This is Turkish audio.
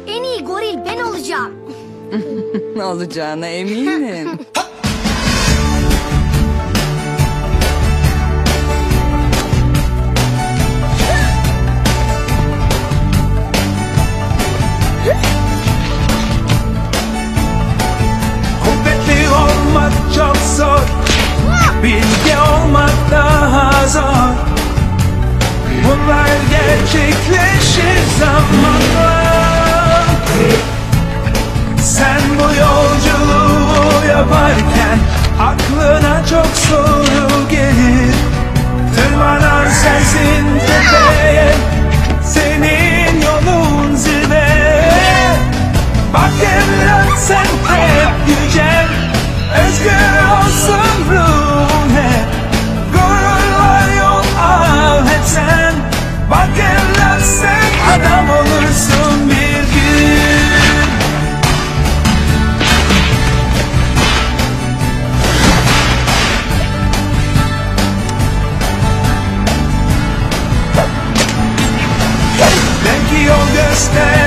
En iyi goril ben olacağım. Olacağına eminim. Kuvvetli olmak çok zor, bilge olmak daha zor. Bunlar gerçekleşir zamanla. Sen bu yolculuğu yaparken aklına çok soru gelir. Tırmanan sensin tepeye, senin yolun zirve. Bak evlat sen hep yücel, özgür olsun ruhun hep. Gururla yol al hep sen. Bak evlat sen adam olursun bir gün. Belki yol göster